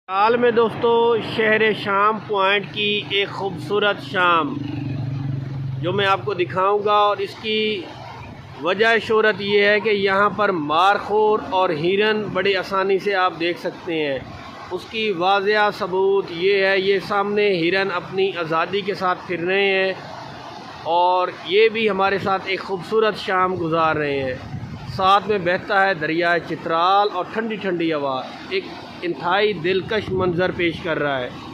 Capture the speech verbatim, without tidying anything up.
हाल में दोस्तों शहर शाम पॉइंट की एक ख़ूबसूरत शाम जो मैं आपको दिखाऊंगा, और इसकी वजह शोहरत ये है कि यहाँ पर मारखोर और हिरन बड़ी आसानी से आप देख सकते हैं। उसकी वाज़ेह सबूत ये है, ये सामने हिरन अपनी आज़ादी के साथ फिर रहे हैं और ये भी हमारे साथ एक ख़ूबसूरत शाम गुजार रहे हैं। साथ में बहता है दरिया चित्राल और ठंडी ठंडी हवा एक इंतहाई दिलकश मंज़र पेश कर रहा है।